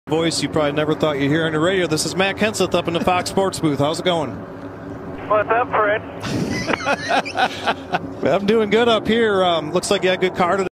Voice you probably never thought you'd hear on the radio. This is Matt Kenseth up in the Fox Sports booth. How's it going? What's up, Fred? I'm doing good up here. Looks like you had a good car today.